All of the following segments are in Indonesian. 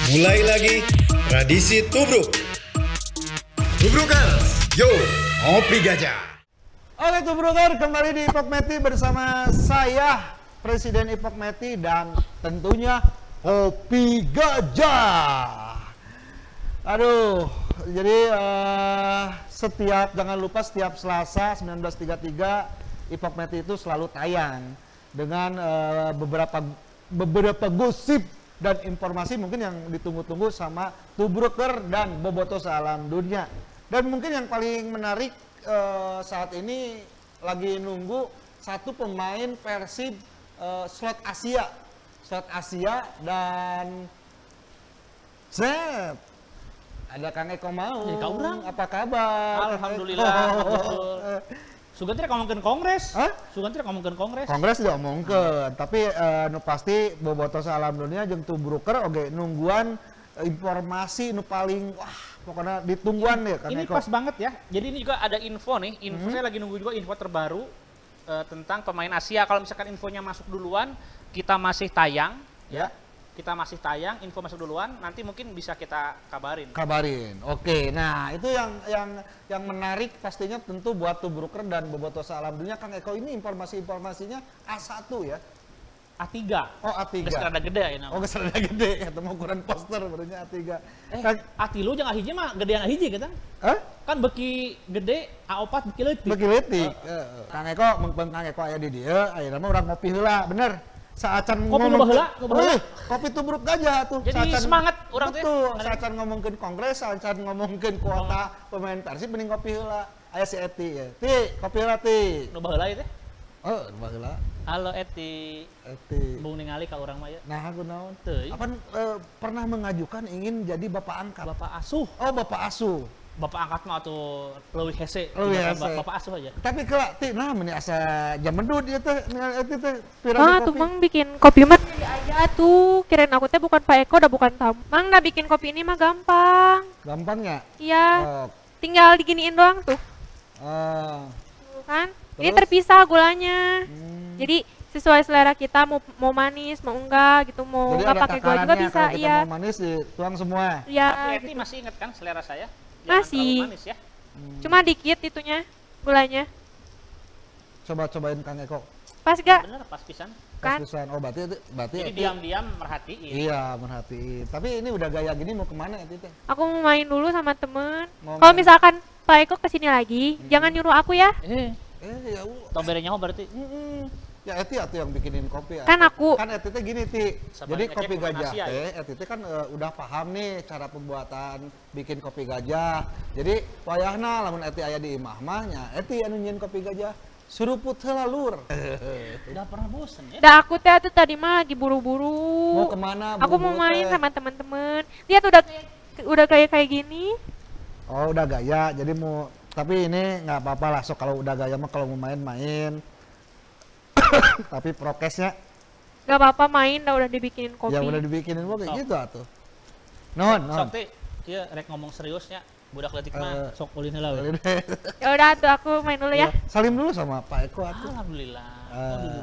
Mulai lagi tradisi tubruk. Tubrukers, yo, ngopi gajah. Oke Tubruker, kembali di Ipok Meti bersama saya, Presiden Ipok Meti, dan tentunya Kopi Gajah. Aduh, jadi jangan lupa setiap Selasa 19.33 Ipok Meti itu selalu tayang dengan beberapa gosip dan informasi mungkin yang ditunggu-tunggu sama Tubruker dan Bobotoh Salam Dunia. Dan mungkin yang paling menarik saat ini lagi nunggu satu pemain Persib slot Asia dan Zep. Ada Kang Eko mau. Jadi kau orang. Apa kabar? Alhamdulillah. Sugan tidak ngomongin kongres. Hah? Sugan tidak ngomongin kongres. Kongres tidak ngomongkeun, tapi nu pasti Bobotoh Salam Dunia jeung Tubruker oge nungguan informasi nu paling pokoknya ditungguan ya Kang Ini Eko. pas banget ya. Jadi ini juga ada info nih. Saya lagi nunggu juga info terbaru tentang pemain Asia. Kalau misalkan infonya masuk duluan, kita masih tayang ya. Kita masih tayang, info masuk duluan, nanti mungkin bisa kita kabarin. Oke, nah itu yang menarik pastinya tentu buat Tubruker dan Bobotoh Salam Dunia. Kang Eko ini informasinya A1 ya. A3. Oh A3. Geus rada gede ya. Oh geus rada gede, eta mah ukuran poster berarti A3. A3 jeung A1 mah gedean A1 kita. Kan beki gede, A4 beki leutik. Beki leutik. Kang Eko mengpeung Kang Eko aya di dieu, ayeuna mah urang ngopi heula, bener. Saacan Kopi ngomong heula. kopi Tubruk Gajah tuh. Jadi semangat orang teh. Betul, saacan ngomongkeun kongres, saacan ngomongkeun kuota pemain Persib mending kopi heula. Aya si Eti ya. Ti, kopi heula ti. Nu baheula ieu teh. Oh, nu baheula. Halo Eti. Bung ningali ka urang mah ya. Nah, aku naon? Teuing. Apa pernah mengajukan ingin jadi bapak angkat? Bapak asuh. Oh, bapak asuh. Bapak angkat mah atuh leuwih hese. Bapak asuh aja. Tapi kalau ti nah meni asa jam mendut ieu teh ningali Eti teh Tuh Mang bikin kopi mah aja tuh. Kirain aku teh bukan Pak Eko, udah bukan tamu. Mang dah bikin kopi ini mah gampang. Gampang ya? Iya. Oh. Tinggal diginiin doang tuh. Tuh kan? Ini Terus? terpisah gulanya. Jadi sesuai selera kita mau manis, mau enggak gitu, mau Jadi enggak ada pakai gula juga takarannya, bisa. kalau kita Iya. mau manis dituang semua. Iya. Tapi Eti Gitu. masih inget kan selera saya? Masih. Jangan terlalu manis ya. Cuma dikit itunya gulanya. Cobain Kang Eko. Pas gak? Bener pas pisan. Kan? Pisan. Oh berarti Jadi Eti- diam-diam merhatiin. Iya merhatiin. Tapi ini udah gaya gini mau kemana Eti teh? Aku mau main dulu sama temen. Mau Kalau main. misalkan Pak Eko kesini lagi, jangan nyuruh aku ya. Ya Tomberenya nyaho berarti. Ya Eti atuh yang bikinin kopi. Kan aku. Kan Eti teh gini Ti. Sabar Jadi ngecek kopi pemain gajah Asia, teh Eti teh kan udah paham nih cara pembuatan bikin kopi gajah. Jadi wayahna lamun Eti aya di imah mah nya Eti anu nyieun kopi gajah. Suruput heula lur. Udah pernah bosen ya? Dah aku teh tuh tadi mah lagi buru-buru. Mau kemana? Aku mau buru-buru main teh? sama teman-teman. Lihat udah kayak gini. Oh udah gaya, jadi mau tapi ini nggak apa-apa lah. So kalau udah gaya mah kalau mau main-main, tapi prokesnya Gak apa-apa main, udah dibikinin kopi. ya udah dibikinin kayak Sok. gitu atuh. Non. Sok teh, ieu rek ngomong seriusnya. Budak leutik mah sok ulin heula we. Ya udah tuh aku main dulu ya. Salim dulu sama Pak Eko atuh. Alhamdulillah. Eh.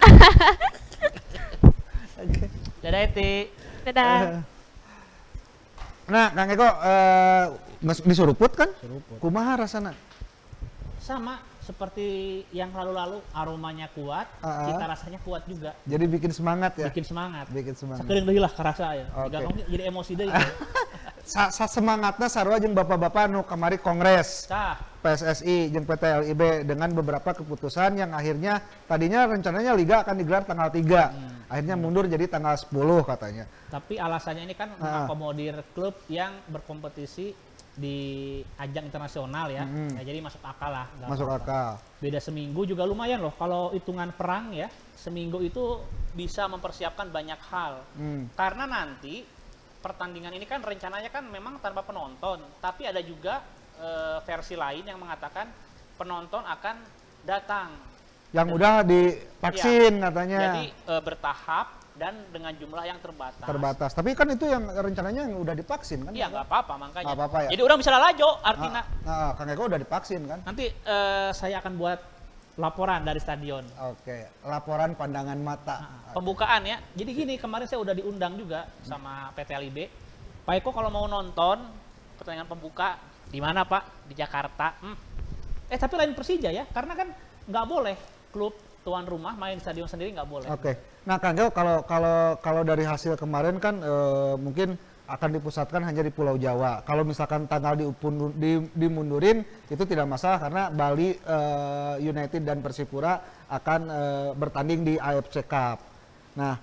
Dadah Eti. Dadah. Nah, Kang Eko disuruput kan? Kumaha rasana? Sama seperti yang lalu-lalu, aromanya kuat, cita rasanya kuat juga. Jadi bikin semangat ya. Bikin semangat. Bikin semangat. Sakeureung deui lah karasa ya. Oke. Jadi emosi deui. Semangatnya sarua jeung bapak-bapak nu kamari kongres Tah, PSSI jeung PT LIB dengan beberapa keputusan yang akhirnya tadinya rencananya liga akan digelar tanggal 3. Akhirnya mundur jadi tanggal 10 katanya. tapi alasannya ini kan mengakomodir klub yang berkompetisi di ajang internasional ya. Nah, jadi masuk akal lah. nggak Masuk apa-apa. akal. Beda seminggu juga lumayan loh. Kalau hitungan perang ya, seminggu itu bisa mempersiapkan banyak hal. Karena nanti pertandingan ini kan rencananya kan memang tanpa penonton, tapi ada juga versi lain yang mengatakan penonton akan datang. Yang udah divaksin katanya. Jadi bertahap dan dengan jumlah yang terbatas. Terbatas. Tapi kan itu yang rencananya yang udah divaksin kan? Iya nggak apa-apa makanya. Nggak apa-apa ya? Jadi orang bisa lalajo artinya. Kang Eko udah divaksin kan? Nanti saya akan buat laporan dari stadion. Oke, laporan pandangan mata. Pembukaan ya. Jadi gini, kemarin saya udah diundang juga sama PT LIB Pak Eko kalau mau nonton pertandingan pembuka di mana Pak? Di Jakarta. Tapi lain Persija ya, karena kan nggak boleh klub tuan rumah main stadion sendiri, nggak boleh. Oke. Nah Kang Geo, kalau dari hasil kemarin kan mungkin akan dipusatkan hanya di Pulau Jawa. Kalau misalkan tanggal dimundurin itu tidak masalah karena Bali United dan Persipura akan bertanding di AFC Cup. Nah,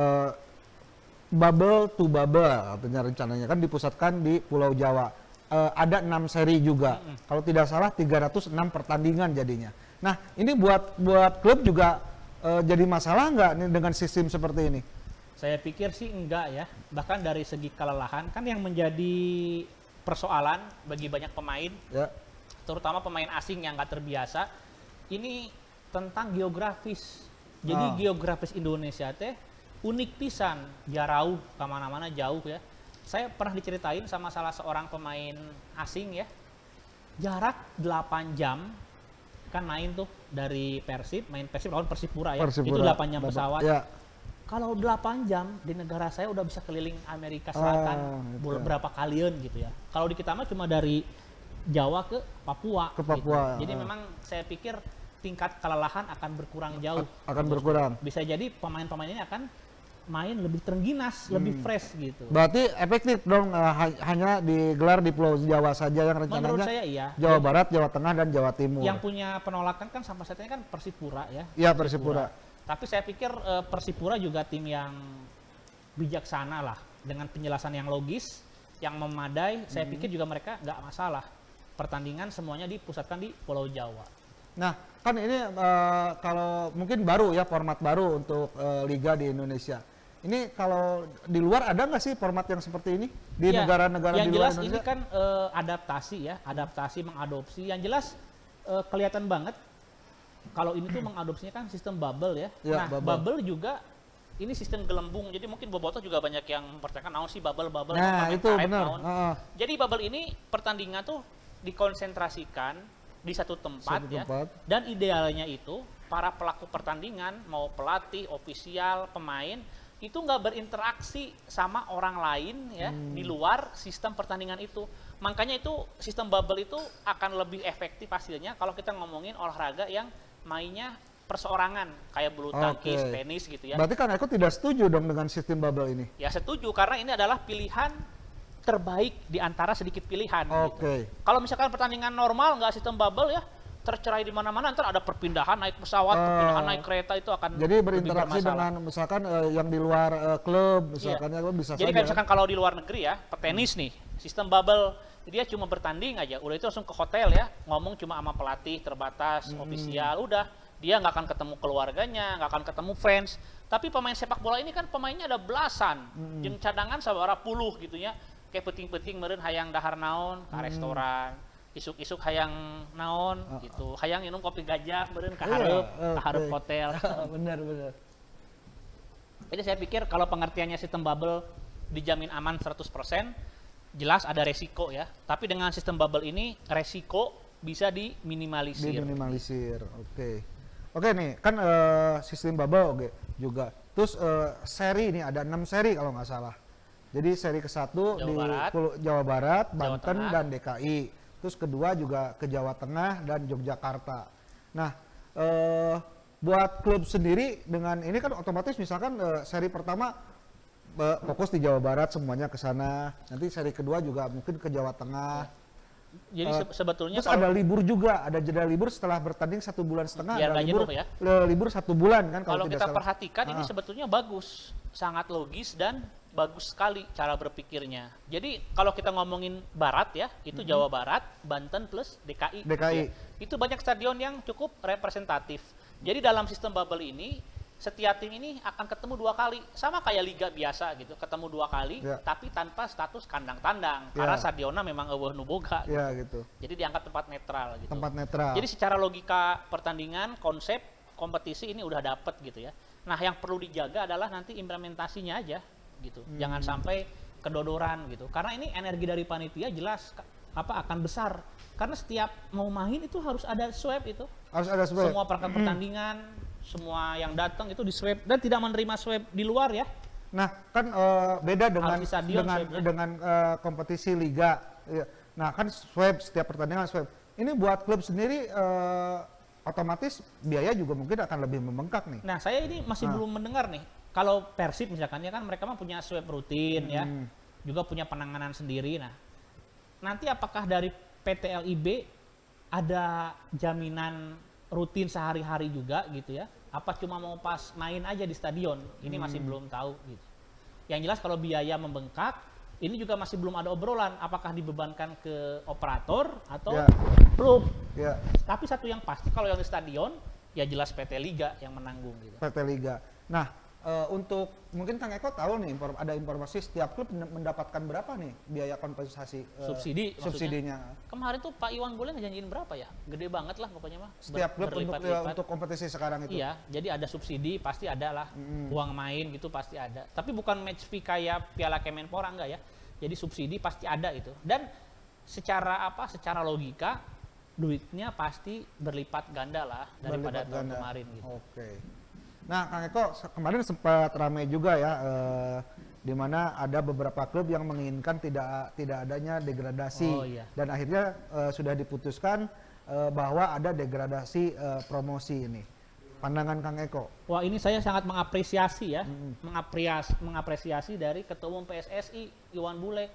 bubble to bubble artinya rencananya kan dipusatkan di Pulau Jawa. Ada 6 seri juga. Kalau tidak salah 306 pertandingan jadinya. Nah, ini buat klub juga jadi masalah nggak nih dengan sistem seperti ini? Saya pikir sih enggak ya. Bahkan dari segi kelelahan kan yang menjadi persoalan bagi banyak pemain, Ya. terutama pemain asing yang nggak terbiasa, ini tentang geografis. Jadi geografis Indonesia teh unik pisan, jauh kemana-mana jauh ya. Saya pernah diceritain sama salah seorang pemain asing ya, jarak 8 jam kan main tuh dari Persib, main Persib lawan Persipura ya. Itu 8 jam pesawat. Ya. Kalau 8 jam di negara saya udah bisa keliling Amerika Selatan berapa kalian gitu ya. Kalau di kita mah cuma dari Jawa ke Papua. Ke Papua. Gitu. Jadi memang saya pikir tingkat kelelahan akan berkurang jauh. Akan berkurang. Bisa jadi pemain-pemain ini akan main lebih terengginas, lebih fresh gitu. Berarti efektif dong hanya digelar di Pulau Jawa saja yang rencananya. Menurut saya iya. Jawa Barat, Jawa Tengah dan Jawa Timur. Yang punya penolakan kan sampai saat ini kan Persipura ya. Iya, Persipura. Tapi saya pikir Persipura juga tim yang bijaksana lah dengan penjelasan yang logis, yang memadai. Saya pikir juga mereka nggak masalah. Pertandingan semuanya dipusatkan di Pulau Jawa. Nah, kan ini kalau mungkin baru ya, format baru untuk liga di Indonesia. Ini kalau di luar ada nggak sih format yang seperti ini di Ya, negara-negara di luar Indonesia? Yang jelas ini kan adaptasi ya, adaptasi mengadopsi. Yang jelas kelihatan banget kalau ini tuh mengadopsinya kan sistem bubble ya. Ya, Nah, bubble juga ini sistem gelembung. Jadi mungkin bobotoh juga banyak yang mempertanyakan naon sih bubble Nah, itu benar. Jadi bubble ini pertandingan tuh dikonsentrasikan di satu tempat ya. Dan idealnya itu para pelaku pertandingan mau pelatih, ofisial, pemain itu nggak berinteraksi sama orang lain ya di luar sistem pertandingan itu. Makanya itu sistem bubble itu akan lebih efektif hasilnya kalau kita ngomongin olahraga yang mainnya perseorangan kayak bulu tangkis, tenis gitu ya. Berarti kan aku tidak setuju dong dengan sistem bubble ini. Ya setuju karena ini adalah pilihan terbaik di antara sedikit pilihan. Gitu. Kalau misalkan pertandingan normal nggak sistem bubble ya, tercerai di mana-mana, ntar ada perpindahan naik pesawat, perpindahan naik kereta itu akan jadi berinteraksi dengan misalkan yang di luar klub misalkan ya bisa jadi saja. kayak misalkan kalau di luar negeri ya, petenis nih, sistem bubble dia cuma bertanding aja, udah itu langsung ke hotel ya, ngomong cuma sama pelatih terbatas, ofisial, udah dia nggak akan ketemu keluarganya, nggak akan ketemu fans. Tapi pemain sepak bola ini kan pemainnya ada belasan, jeung cadangan sabaraha puluh gitu ya, kayak peting-peting meureun hayang dahar naon ke restoran. Isuk-isuk hayang naon gitu, hayang minum kopi gajah meureun ka hareup hotel. Benar. Jadi saya pikir kalau pengertiannya sistem bubble dijamin aman 100%, jelas ada resiko ya. Tapi dengan sistem bubble ini resiko bisa diminimalisir. Oke nih, kan sistem bubble juga. Terus seri ini ada 6 seri kalau nggak salah. Jadi seri ke-1 di Jawa Barat, Banten dan DKI. Terus kedua juga ke Jawa Tengah dan Yogyakarta. Nah, buat klub sendiri dengan ini kan otomatis misalkan seri pertama fokus di Jawa Barat semuanya ke sana. Nanti seri kedua juga mungkin ke Jawa Tengah. Jadi sebetulnya terus ada libur juga, ada jeda libur setelah bertanding 1,5 bulan, ada libur, ya. Libur 1 bulan kan kalau kita perhatikan ini sebetulnya bagus, sangat logis dan bagus sekali cara berpikirnya. Jadi kalau kita ngomongin Barat ya, itu Jawa Barat, Banten plus DKI. Ya. Itu banyak stadion yang cukup representatif. Jadi dalam sistem bubble ini, setiap tim ini akan ketemu 2 kali. Sama kayak liga biasa gitu, ketemu 2 kali, tapi tanpa status kandang-tandang. Karena stadionna memang eueuh nu boga. Gitu. Jadi dianggap tempat netral gitu. Tempat netral. Jadi secara logika pertandingan, konsep kompetisi ini udah dapet gitu ya. Nah yang perlu dijaga adalah nanti implementasinya aja. Gitu. Jangan sampai kedodoran gitu. Karena ini energi dari panitia jelas akan besar. Karena setiap mau main itu harus ada swab itu. Harus ada swab. Semua perangkat pertandingan, semua yang datang itu di swab dan tidak menerima swab di luar ya. Nah, kan beda dengan Harus di stadion dengan swabnya. dengan kompetisi liga. Iya. Nah, kan swab setiap pertandingan swab. Ini buat klub sendiri otomatis biaya juga mungkin akan lebih membengkak nih. Nah, saya ini masih belum mendengar nih. Kalau Persib misalkan ya kan mereka mah punya swab rutin ya. Juga punya penanganan sendiri. Nah, nanti apakah dari PT LIB ada jaminan rutin sehari-hari juga gitu ya? Apa cuma mau pas main aja di stadion? Ini masih belum tahu gitu. Yang jelas kalau biaya membengkak, ini juga masih belum ada obrolan apakah dibebankan ke operator atau Ya. klub. Ya, Tapi satu yang pasti kalau yang di stadion ya jelas PT Liga yang menanggung gitu. PT Liga. Nah, untuk mungkin Kang Eko tahu nih ada informasi setiap klub mendapatkan berapa nih biaya kompensasi Subsidi maksudnya. subsidinya Kemarin tuh Pak Iwan boleh ngejanjiin berapa ya? Gede banget lah pokoknya mah. setiap klub Berlipat-lipat. untuk kompetisi sekarang itu. Iya, jadi ada subsidi pasti ada lah. Uang main gitu pasti ada. Tapi bukan match fee kayak Piala Kemenpora enggak ya. Jadi subsidi pasti ada itu. Dan secara apa? Secara logika duitnya pasti berlipat ganda lah daripada Berlipat tahun ganda. kemarin gitu. Oke. Nah, Kang Eko kemarin sempat ramai juga ya, di mana ada beberapa klub yang menginginkan tidak adanya degradasi, Oh, iya. dan akhirnya sudah diputuskan bahwa ada degradasi promosi ini. Pandangan Kang Eko? Wah, ini saya sangat mengapresiasi ya. Mengapresiasi dari Ketua Umum PSSI Iwan Bule.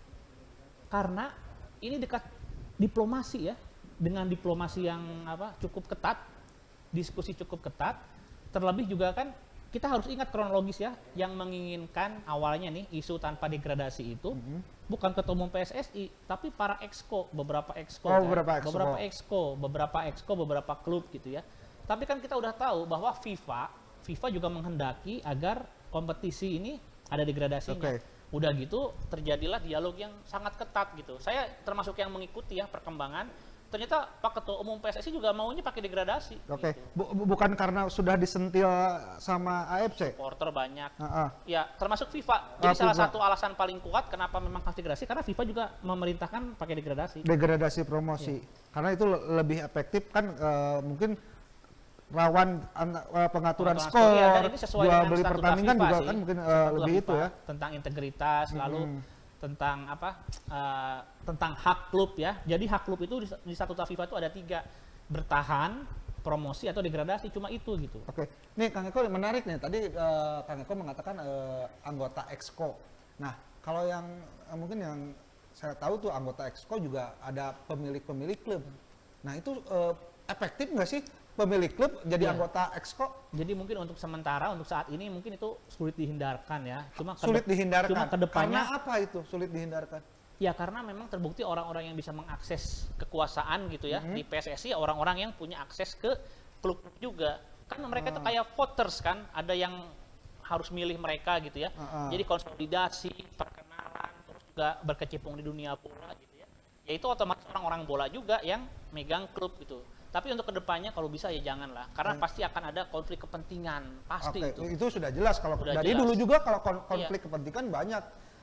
Karena ini dekat diplomasi ya. Dengan diplomasi yang cukup ketat, diskusi cukup ketat. Terlebih juga kan kita harus ingat kronologis ya, yang menginginkan awalnya nih isu tanpa degradasi itu bukan Ketua Umum PSSI, tapi para exco, beberapa exco, Oh, kan? beberapa exco, beberapa klub gitu ya. Tapi kan kita udah tahu bahwa FIFA juga menghendaki agar kompetisi ini ada degradasinya. Oke. Udah gitu terjadilah dialog yang sangat ketat gitu. Saya termasuk yang mengikuti ya perkembangan. Ternyata Pak Ketua Umum PSSI juga maunya pakai degradasi. Oke, Gitu. bukan karena sudah disentil sama AFC? Supporter banyak. Heeh. Ya, termasuk FIFA. Jadi salah FIFA. satu alasan paling kuat kenapa memang harus degradasi karena FIFA juga memerintahkan pakai degradasi. Degradasi promosi, karena itu lebih efektif kan, mungkin rawan pengaturan skor, Iya, dan ini sesuai jual dengan beli statuta pertandingan FIFA juga sih. kan mungkin Statuta lebih FIFA itu ya. tentang integritas, lalu tentang tentang hak klub ya. Jadi hak klub itu di statuta FIFA itu ada 3, bertahan, promosi atau degradasi, cuma itu gitu. Oke, nih Kang Eko menarik nih. Tadi Kang Eko mengatakan anggota Exco. Nah, kalau yang mungkin yang saya tahu tuh anggota Exco juga ada pemilik-pemilik klub. Nah, itu efektif nggak sih pemilik klub jadi Iya. anggota Exco? Jadi mungkin untuk sementara, untuk saat ini mungkin itu sulit dihindarkan ya. Cuma Sulit dihindarkan. Cuma kedepannya Karena apa itu sulit dihindarkan? ya karena memang terbukti orang-orang yang bisa mengakses kekuasaan gitu ya di PSSI, orang-orang yang punya akses ke klub juga. Kan mereka itu kayak voters kan, ada yang harus milih mereka gitu ya. Jadi konsolidasi, perkenalan, terus juga berkecimpung di dunia bola gitu ya. Ya itu otomatis orang-orang bola juga yang megang klub gitu. Tapi untuk kedepannya kalau bisa ya janganlah, karena pasti akan ada konflik kepentingan, pasti Oke, itu. itu sudah jelas kalau Sudah dari jelas. dulu juga kalau konflik kepentingan banyak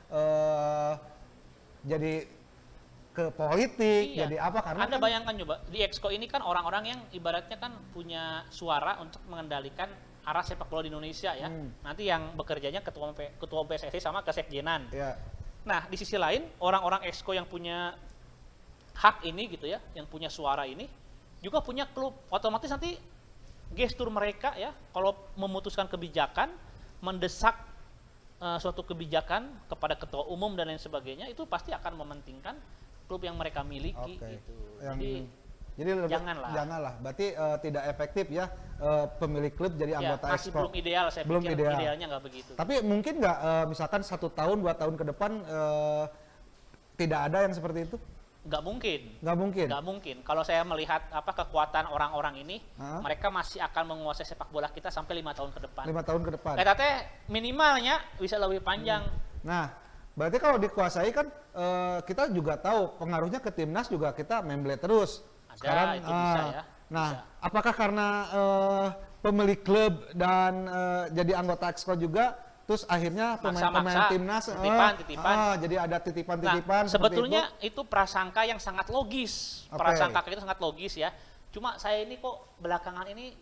jadi ke politik, Iya. jadi apa karena Anda kan- bayangkan coba di Exco ini kan orang-orang yang ibaratnya kan punya suara untuk mengendalikan arah sepak bola di Indonesia ya. Nanti yang bekerjanya ketua PSSI sama kesekjenan. ya, Nah, di sisi lain orang-orang Exco yang punya hak ini gitu ya, yang punya suara ini juga punya klub. Otomatis nanti gestur mereka ya kalau memutuskan kebijakan, mendesak suatu kebijakan kepada ketua umum dan lain sebagainya, itu pasti akan mementingkan klub yang mereka miliki oke. gitu. Jadi lebih- janganlah. janganlah. Berarti tidak efektif ya pemilik klub jadi Ya, anggota masih Exco. belum ideal, saya Belum pikir ideal. idealnya nggak begitu. Tapi mungkin nggak misalkan 1 tahun 2 tahun ke depan tidak ada yang seperti itu? Nggak mungkin. Nggak mungkin. Nggak mungkin. Kalau saya melihat kekuatan orang-orang ini, Hah? mereka masih akan menguasai sepak bola kita sampai 5 tahun ke depan. 5 tahun ke depan. Eta teh minimalnya bisa lebih panjang. Nah, berarti kalau dikuasai kan kita juga tahu pengaruhnya ke timnas juga kita memble terus. Ada, itu bisa ya. Nah, Bisa. apakah karena pemilik klub dan jadi anggota Exco juga, terus akhirnya pemain-pemain Maksa-maksa, timnas titipan. jadi ada Nah, titipan-titipan seperti sebetulnya itu. itu prasangka yang sangat logis. Oke. Prasangka itu sangat logis ya. Cuma saya ini kok belakangan ini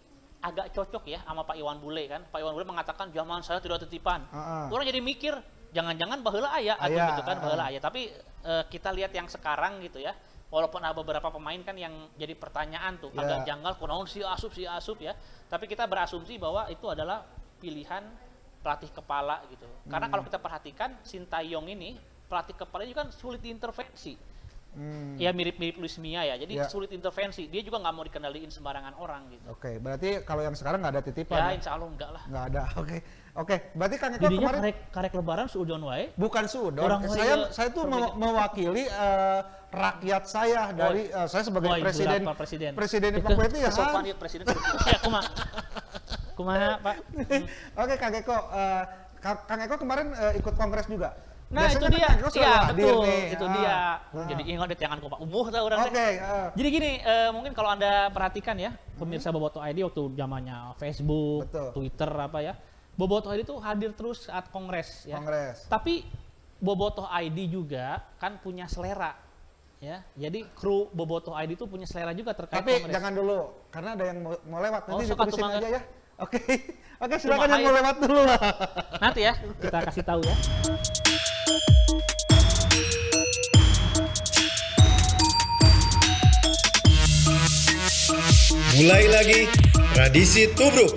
agak cocok ya sama Pak Iwan Bule kan. Pak Iwan Bule mengatakan zaman saya tidak titipan. Orang jadi mikir, jangan-jangan baheula aya atau gitu kan, baheula aya. Tapi kita lihat yang sekarang gitu ya. Walaupun ada beberapa pemain kan yang jadi pertanyaan tuh, agak janggal, kunaon si asup ya. Tapi kita berasumsi bahwa itu adalah pilihan pelatih kepala gitu. Karena kalau kita perhatikan Sintayong ini pelatih kepala juga kan sulit diintervensi. Ya mirip-mirip Luis Mia ya, jadi sulit intervensi. Dia juga nggak mau dikendaliin sembarangan orang gitu. Oke, berarti kalau yang sekarang nggak ada titipan? Ya, insya Allah enggak lah. Nggak ada, oke. Berarti Kang Eko Jadinya kemarin karek lebaran suudon wae. bukan suudon. Orang Saya tuh mewakili rakyat saya dari saya sebagai presiden Papua itu ya. Sopan ya presiden. Ya, kumaha Pak. Oke, Kang Eko, Kang Eko kemarin ikut kongres juga. Nah, biasanya itu dia. Iya, betul. Itu dia. Jadi ingat deh jangan kopak umuh tau orang. Oke. Jadi gini, mungkin kalau Anda perhatikan ya, pemirsa Bobotoh ID waktu zamannya Facebook, Twitter apa ya. Bobotoh ID itu hadir terus saat kongres ya. Tapi Bobotoh ID juga kan punya selera. Ya, jadi kru Bobotoh ID itu punya selera juga terkait kongres. Tapi jangan dulu, karena ada yang mau lewat. Nanti ditulisin aja ya. Oke, silakan Lumayan. yang mau lewat dulu lah. Nanti ya, kita kasih tahu ya. Mulai lagi tradisi tubruk.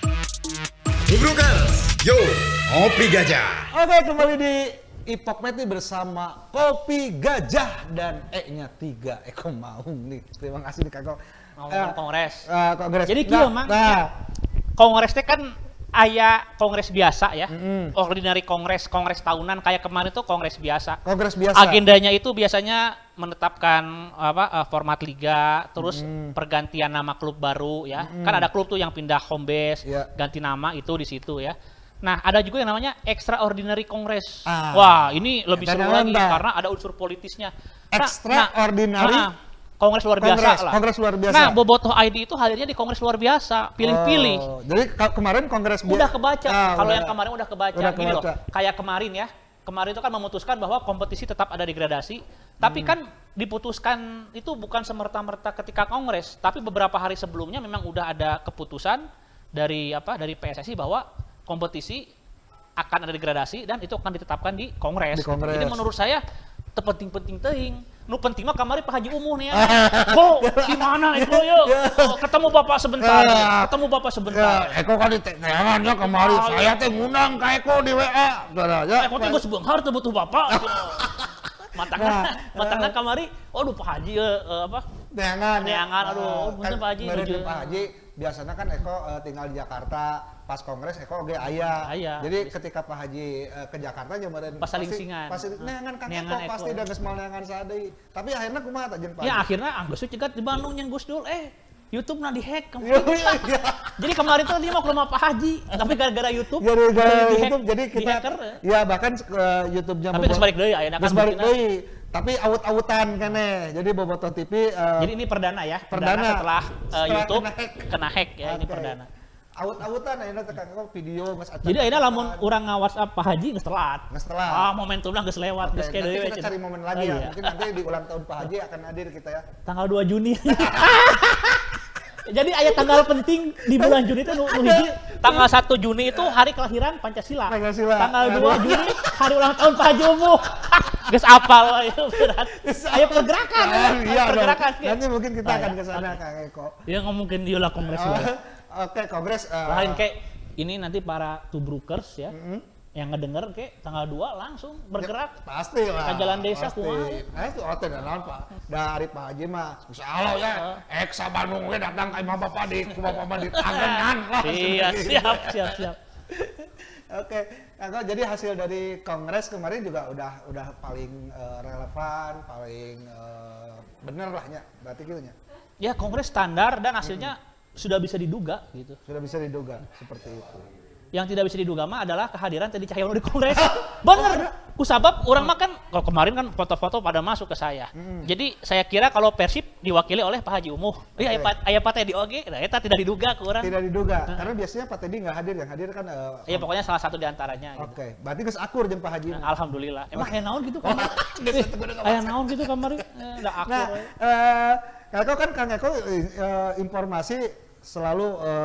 Tubrukers, yo, ngopi gajah. Oke, kembali di Ipokmet nih bersama Kopi Gajah dan E-nya 3 Eko Maung nih. Terima kasih nih Kak Eko. Kongres. Kongres. Jadi kieu Mang. Kongres teh kan aya kongres biasa ya. Ordinary kongres tahunan kayak kemarin tuh kongres biasa. Agendanya itu biasanya menetapkan format liga, terus pergantian nama klub baru ya. Kan ada klub tuh yang pindah home base, ganti nama itu di situ ya. Nah, ada juga yang namanya extraordinary kongres. Wah, ini lebih seru lagi karena ada unsur politisnya. Extraordinary kongres luar biasa lah. Kongres luar biasa. Nah, Bobotoh ID itu hadirnya di kongres luar biasa, pilih-pilih. Jadi kemarin kongres udah kebaca. Kalau yang kemarin udah kebaca. Gini loh, kayak kemarin ya. Kemarin itu kan memutuskan bahwa kompetisi tetap ada degradasi, tapi kan diputuskan itu bukan semerta-merta ketika kongres, tapi beberapa hari sebelumnya memang udah ada keputusan dari PSSI bahwa kompetisi akan ada degradasi dan itu akan ditetapkan di kongres. Jadi menurut saya terpenting-penting teuing. Nu penting mah kamari Pak Haji Umuh nih ya. Ko, gimana Eko yuk? Ketemu Bapak sebentar. Eko kan di teangannya kamari. Saya teh ngundang ka Eko di WA. Eko teh geus beunghar teu butuh Bapak. Matangna kamari. Waduh Pak Haji Neangan. Aduh, punten Pak Haji. Pak Haji biasanya kan Eko tinggal di Jakarta. Pas kongres Eko oge aya. Jadi ketika Pak Haji ke Jakarta nyobain pas salingsingan. Pasti neangan Kang Eko pasti da geus moal neangan sadeui. Tapi akhirnya kumaha tah jeung Pak? Ya akhirnya geus cegat di Bandung yang Gus Dul YouTube nah dihack kemarin. Jadi kemarin tuh dia mau ke rumah Pak Haji, tapi gara-gara YouTube. Jadi kita bahkan YouTube-nya tapi geus balik deui ayeuna kan. Tapi aut-autan keneh. Jadi Bobotoh TV jadi ini perdana ya. Perdana setelah YouTube kena hack ya, ini perdana. Aut-autan ayeuna teh Kang Eko video geus acan. Jadi ayeuna lamun urang nga-WhatsApp Pak Haji geus telat. Momentumna geus lewat geus ke deui. Kita cari momen lagi ya. Mungkin nanti di ulang tahun Pak Haji akan hadir kita ya. Tanggal 2 Juni. Jadi aya tanggal penting di bulan Juni itu nu hiji tanggal 1 Juni itu hari kelahiran Pancasila. Tanggal 2 Juni hari ulang tahun Pak Haji Umuh. Geus apal itu berat. Aya pergerakan. Pergerakan. Nanti mungkin kita akan ke sana Kang Eko. Ya mungkin diolah kongres. Oke, kongres lain kayak ini nanti para tubrukers ya. Yang ngedenger kayak tanggal 2 langsung bergerak. Pasti lah. Ke jalan desa kumaha. Itu oten naon Pak. Dari Pak Haji mah insyaallah ya Eksa Bandung ge datang ka imah Bapak di Bapak di tangenan lah. Iya, siap. Oke, jadi hasil dari kongres kemarin juga udah paling relevan, paling bener lah ya. Berarti gitu nya. Ya, kongres standar dan hasilnya sudah bisa diduga gitu. Sudah bisa diduga seperti itu. Yang tidak bisa diduga mah adalah kehadiran Teddy Cahyono di kongres. Bener. Kusabab orang mah kan kalau kemarin kan foto-foto pada masuk ke saya. Jadi saya kira kalau Persib diwakili oleh Pak Haji Umuh. Iya, aya Pak Teddy oge, eta tidak diduga ke orang. Tidak diduga. Karena biasanya Pak Teddy nggak hadir, yang hadir kan iya, pokoknya salah satu di antaranya gitu. Oke. Berarti geus akur jeung Pak Haji. Alhamdulillah. Emang aya naon gitu kan? Aya naon gitu kamari? Da akur. Nah, Kang Eko kan informasi selalu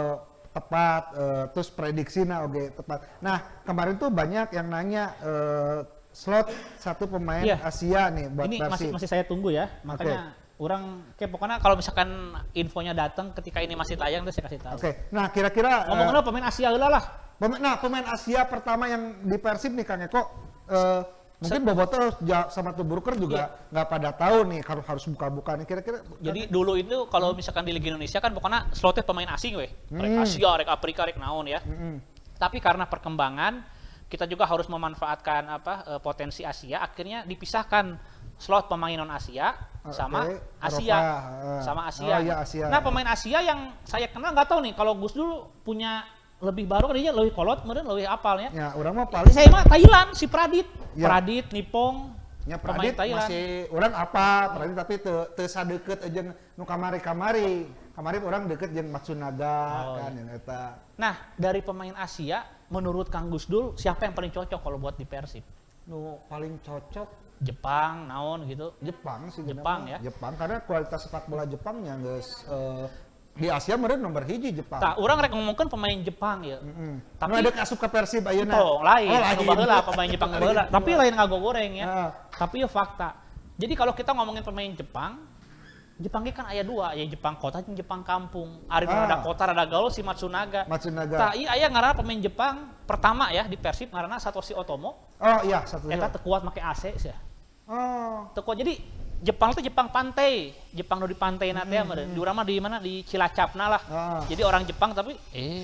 tepat, terus prediksi oke tepat. Nah kemarin tuh banyak yang nanya slot satu pemain Iya. Asia nih buat Ini Persib. masih saya tunggu ya, makanya orang kayak pokoknya kalau misalkan infonya datang ketika ini masih tayang terus saya kasih tahu. Oke, nah kira-kira Ngomongin pemain Asia heula lah. pemain Asia pertama yang di Persib nih Kang Eko, mungkin Boboto sama Tuburuker juga nggak pada tahu nih harus buka-buka nih kira-kira. Jadi dulu itu kalau misalkan di Liga Indonesia kan pokoknya slotnya pemain asing weh. Rek Asia, rek Afrika, rek naon ya. Tapi karena perkembangan kita juga harus memanfaatkan potensi Asia, akhirnya dipisahkan slot pemain non Asia sama Asia. Eropa, Sama Asia. Oh iya Asia. Nah, pemain Asia yang saya kenal nggak tahu nih kalau Gus dulu punya lebih baru kan dia lebih kolot, kemudian lebih apalnya. Ya, orang mah paling Saya mah Thailand si Pradit. Ya. Pradit, Nipong, nya pemain Pradit Thailand. masih orang apa Pradit tapi teu sadeukeut jeung nu kamari. Kamari orang deket jeung Matsunaga kan yang eta. Nah, dari pemain Asia menurut Kang Gus Dul siapa yang paling cocok kalau buat di Persib? Nu paling cocok Jepang, naon gitu. Jepang sih. Jepang ya. Jepang karena kualitas sepak bola Jepangnya geus di Asia meureun nomor 1 Jepang. Tak, orang rek ngomongkeun pemain Jepang ya. Tapi Tapi ada asup ke Persib ayeuna. lain. Oh, lain. Anu baheula pemain Jepang baheula. Tapi lain ngagogoreng ya. Ah. Tapi ya fakta. Jadi kalau kita ngomongin pemain Jepang kan aya dua, ya Jepang kota jeung Jepang kampung. Ari rada kota rada gaul si Matsunaga. Matsunaga. Tah ieu aya ngaranna pemain Jepang pertama ya di Persib ngaranna Satoshi Otomo. Oh iya, satu. Eta teu kuat make AC sih. Oh. Teu kuat. Jadi Jepang itu Jepang pantai. Jepang nu di pantai na teh meureun. Di urang mah di mana di Cilacapna lah. Jadi orang Jepang tapi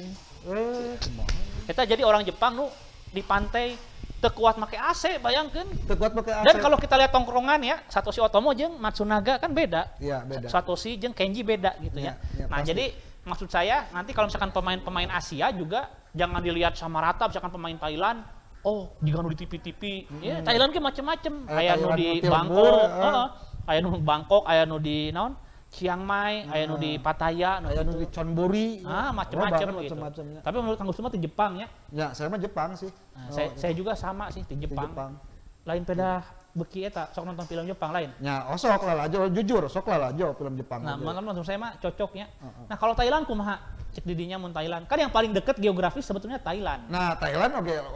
eta jadi orang Jepang nu di pantai teu kuat make AC, bayangkeun. Teu kuat pakai AC. Dan kalau kita lihat tongkrongan ya, Satoshi Otomo jeung Matsunaga kan beda. Iya, beda. Satoshi jeung Kenji beda gitu ya. Iya, Nah, pasti. jadi maksud saya nanti kalau misalkan pemain-pemain Asia juga jangan dilihat sama rata misalkan pemain Thailand, oh, jika nu di TV-TV, ya Thailand ge macem-macem. Aya nu Thailand di nu ti Bangkok, lembur, aya nu Bangkok, aya nu di naon? Chiang Mai, aya nu di Pattaya, Aya nu di Chonburi. macem-macem banget gitu. macem-macemnya. Tapi menurut Kang Gus mah di Jepang ya. Ya, saya mah Jepang sih. Nah, saya juga sama sih di Jepang. Lain peda beki eta sok nonton film Jepang lain. Ya, sok lah lajo jujur, sok lah lajo film Jepang. Nah, menurut saya mah cocoknya. Nah, kalau Thailand kumaha? Cek didinya mun Thailand. Kan yang paling dekat geografis sebetulnya Thailand. Nah, Thailand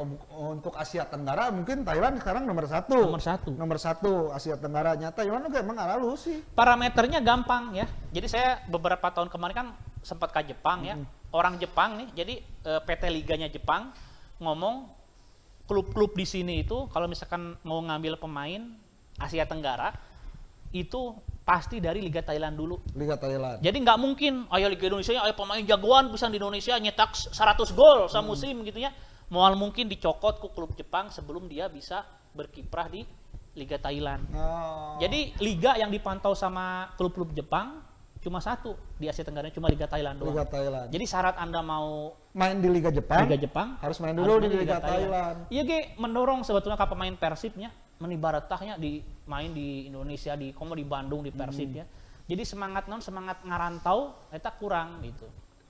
untuk Asia Tenggara mungkin Thailand sekarang nomor 1. Nomor 1 Asia Tenggaranya. Thailand juga emang halus sih. Parameternya gampang ya. Jadi saya beberapa tahun kemarin kan sempat ke Jepang ya. Orang Jepang nih, jadi PT Liganya Jepang ngomong klub-klub di sini itu kalau misalkan mau ngambil pemain Asia Tenggara itu pasti dari Liga Thailand dulu. Liga Thailand. Jadi nggak mungkin aya Liga Indonesia aya pemain jagoan bisa di Indonesia nyetak 100 gol semusim gitu ya. Mual mungkin dicokot ku klub Jepang sebelum dia bisa berkiprah di Liga Thailand. Oh. Jadi liga yang dipantau sama klub-klub Jepang cuma satu di Asia Tenggara, cuma Liga Thailand doang. Liga Thailand. Jadi syarat Anda mau Main di Liga Jepang. harus main dulu di Liga Thailand. Iya ge mendorong sebetulnya ka pemain Persibnya menibaratahnya di main di Indonesia di Bandung di Persib ya. Jadi semangat ngarantau eta kurang gitu.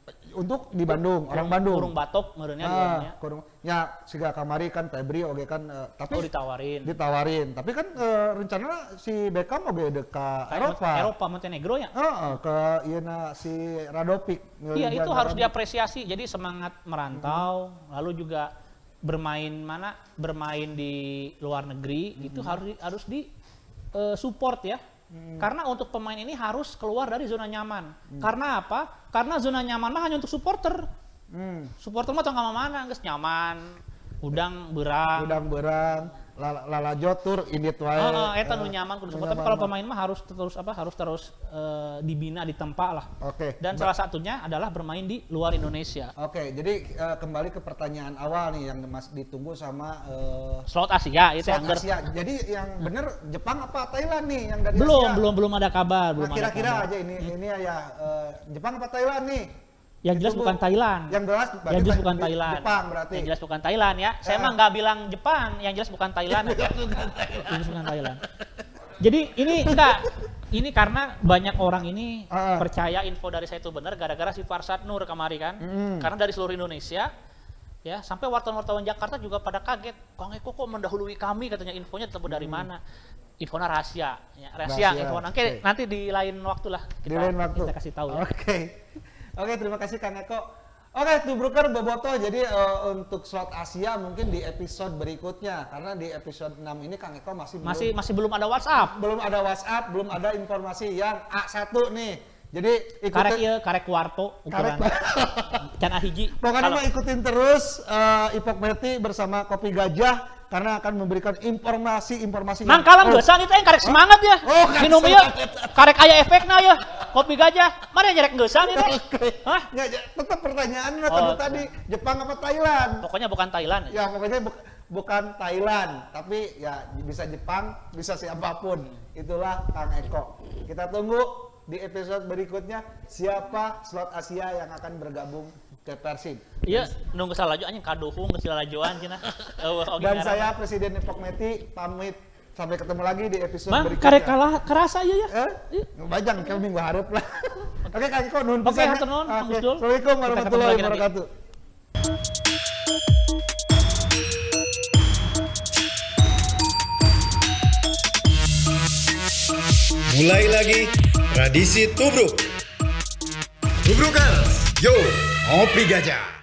Untuk di Bandung, orang Bandung. Kurung batok meureunnya di orangnya. Ya, siga kamari kan Febri oge kan tapi ditawarin. Tapi kan rencana si Beckham oge ka Eropa. Montenegro ya. Ke ieuna si Radovic. Iya, itu harus diapresiasi. Jadi semangat merantau, lalu juga bermain di luar negeri itu harus di support ya. Karena untuk pemain ini harus keluar dari zona nyaman. Karena apa? Karena zona nyaman mah hanya untuk supporter. Supporter mah tong ka mana geus nyaman. Udang berang, lalajo tur indit wae. Eta nu nyaman kudu support. Tapi kalau pemain mah harus terus dibina, ditempa lah. Oke. Dan salah satunya adalah bermain di luar Indonesia. Oke, jadi kembali ke pertanyaan awal nih yang ditunggu sama Slot Asia itu slot yang Asia. Jadi yang bener Jepang apa Thailand nih yang dari Asia? belum ada kabar, Nah, kira-kira aja ini ya Jepang apa Thailand nih? Yang jelas bukan Thailand. Yang jelas bukan Thailand. Jepang berarti. Yang jelas bukan Thailand ya. Saya mah nggak bilang Jepang, yang jelas bukan Thailand. Yang jelas bukan Thailand. Jadi ini enggak. Ini karena banyak orang ini percaya info dari saya itu benar gara-gara si Farsad Nur kemari kan. Karena dari seluruh Indonesia ya sampai wartawan-wartawan Jakarta juga pada kaget. Kang Eko kok mendahului kami katanya infonya tetap dari mana? Infonya rahasia. Ya, rahasia. Info nanti di lain waktu lah kita kasih tahu ya. Oke, terima kasih Kang Eko. Oke, Tubruker Bobotoh. Jadi untuk slot Asia mungkin di episode berikutnya, karena di episode 6 ini Kang Eko masih belum ada WhatsApp. Belum ada WhatsApp, belum ada informasi yang A1 nih. Jadi Karek kuarto ukuran. Can ahiji. Pokoknya mah ikutin terus Ipok Meti bersama Kopi Gajah karena akan memberikan informasi Mang kalam geusah nih teh karek semangat ya. Oh, minum ieu karek aya efekna ya. Kopi Gajah. Mana nyerek geusah nih teh? Hah? Nggak, tetap pertanyaan tadi Jepang apa Thailand? Pokoknya bukan Thailand. Ya pokoknya bukan Thailand, tapi ya bisa Jepang, bisa siapapun. Itulah Kang Eko. Kita tunggu di episode berikutnya siapa slot Asia yang akan bergabung ke Persib. Iya, nunggu salaju anjing kaduhung geus lalajoan cenah. Dan saya Presiden Ipok Meti pamit. Sampai ketemu lagi di episode Mang, berikutnya. karek kalah kerasa ieu ya. Bajang ke minggu hareup lah. Oke, Kang Eko nuhun Oke, pisan. hatur nuhun, Kang Gusdul. Assalamualaikum Kita ketemu warahmatullahi lagi nanti. wabarakatuh. Mulai lagi tradisi tubruk. Tubrukers, yo, ngopi gajah.